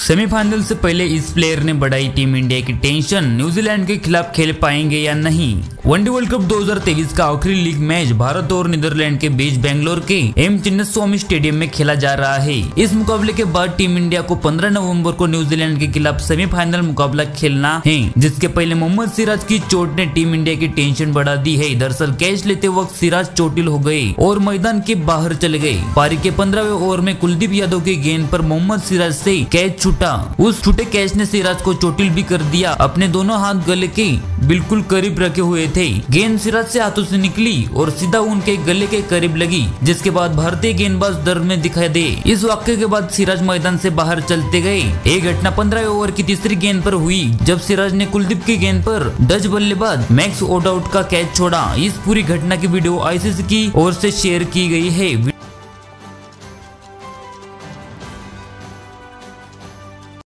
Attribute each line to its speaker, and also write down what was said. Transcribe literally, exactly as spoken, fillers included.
Speaker 1: Semifinal से पहले इस प्लेयर ने बढ़ाई टीम इंडिया की टेंशन, न्यूजीलैंड के खिलाफ खेल पाएंगे या नहीं। वनडे वर्ल्ड कप दो हज़ार तेईस का आखिरी लीग मैच भारत और नीदरलैंड के बीच बेंगलोर के एम चिन्नास्वामी स्टेडियम में खेला जा रहा है। इस मुकाबले के बाद टीम इंडिया को पंद्रह नवंबर को न्यूजीलैंड के खिलाफ सेमीफाइनल मुकाबला खेलना है, जिसके पहले मोहम्मद सिराज की चोट ने टीम इंडिया की टेंशन बढ़ा दी है। दरअसल कैच लेते वक्त सिराज चोटिल हो गए और मैदान के बाहर चले गए। पारी के पंद्रहवें ओवर में कुलदीप यादव के गेंद पर मोहम्मद सिराज से कैच छूटा। उस छूटे कैच ने सिराज को चोटिल भी कर दिया। अपने दोनों हाथ गले के बिल्कुल करीब रखे हुए थे। गेंद सिराज से हाथों से निकली और सीधा उनके गले के करीब लगी, जिसके बाद भारतीय गेंदबाज दर्द में दिखाई दे। इस वाक्य के बाद सिराज मैदान से बाहर चलते गए। ये घटना पंद्रहवें ओवर की तीसरी गेंद पर हुई, जब सिराज ने कुलदीप की गेंद पर डच बल्लेबाज मैक्स ओडाउट का कैच छोड़ा। इस पूरी घटना की वीडियो आईसीसी की ओर से शेयर की गई है।